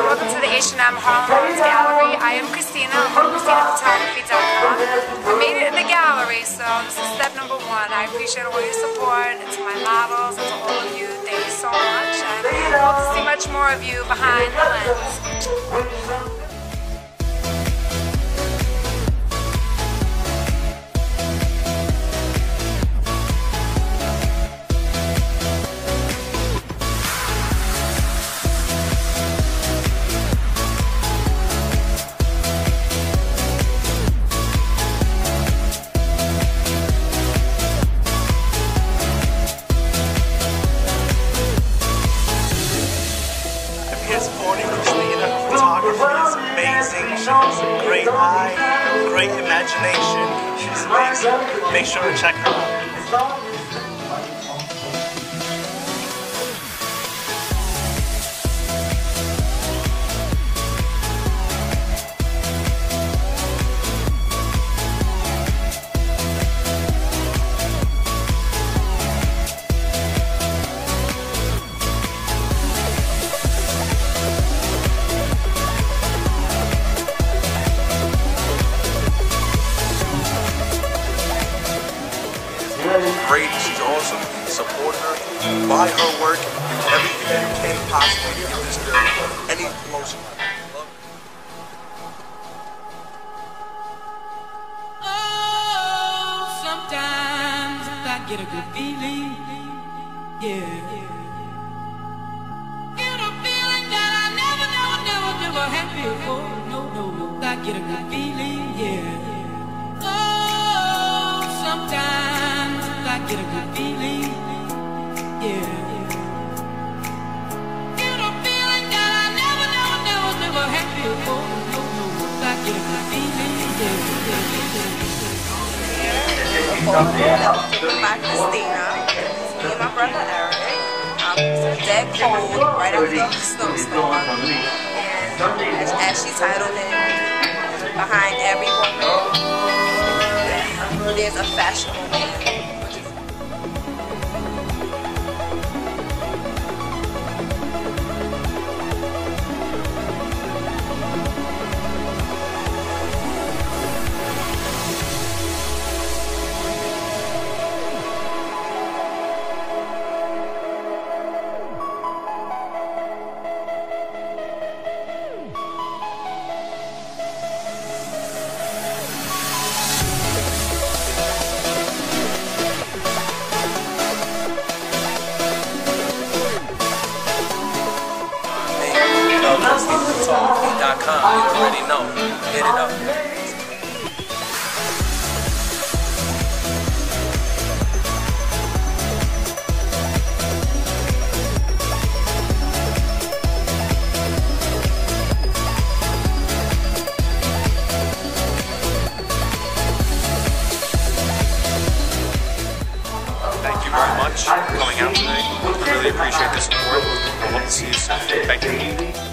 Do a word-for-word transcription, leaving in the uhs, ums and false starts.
welcome to the H and M Harlem Gallery. I am Christina, I'm from Christina Photography dot com. I made it in the gallery, so this is step number one. I appreciate all your support, and to my models, and to all of you, thank you so much. And I hope to see much more of you behind the lens. Christina, photography is amazing. She has a great eye, great imagination. She's amazing. Make sure to check her out. Great, she's awesome. Support her, buy her work, do everything you can possibly to give this girl any promotion. Oh, sometimes I get a good feeling, yeah. Get a feeling that I never, never, never, never had before. No, no, no, I get a good feeling, yeah. Oh, sometimes I get a good feeling, yeah. Get a feeling that I never, never, never, never had before. No, no, I get a good feeling, yeah, yeah, yeah. Apostolo by Christina. Me and my brother Eric. Um, it's dead cold right after the snowstorm. And as, as she titled it, behind every woman, there's a fashionable man. Apostolo dot com, you already know. Hit it up. Thank you very much for coming out today. I really appreciate the support. I hope to see you soon. Thank you.